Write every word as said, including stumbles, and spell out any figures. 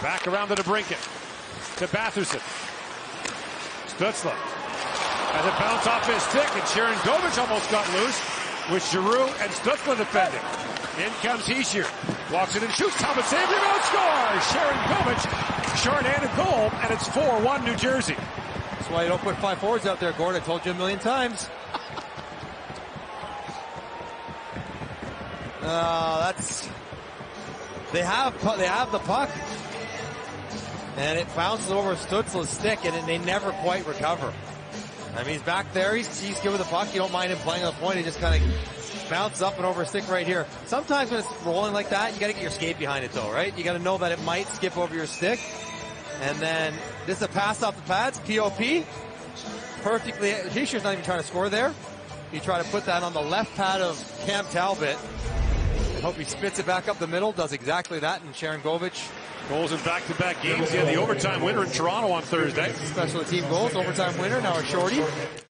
Back around to DeBrincat. To Batherson. Stützle. As it bounced off his stick, and Sharangovich almost got loose, with Giroux and Stützle defending. In comes Hischier. Walks it and shoots. Helmet save. Rebound score! Sharangovich, short-handed goal, and it's four one New Jersey. That's why you don't put five forwards out there, Gord. I told you a million times. Uh, that's... They have they have the puck. And it bounces over Stützle's stick, and they never quite recover. I mean, he's back there. He's, he's good with the puck. You don't mind him playing on the point. He just kind of bounces up and over a stick right here. Sometimes when it's rolling like that, you got to get your skate behind it, though, right? You got to know that it might skip over your stick. And then this is a pass off the pads. P O P perfectly. Hischier's not even trying to score there. He tried to put that on the left pad of Cam Talbot. I hope he spits it back up the middle. Does exactly that. And Sharangovich. Goals in back-to-back games. He had the overtime winner in Toronto on Thursday. Special team goals, overtime winner, now a shorty.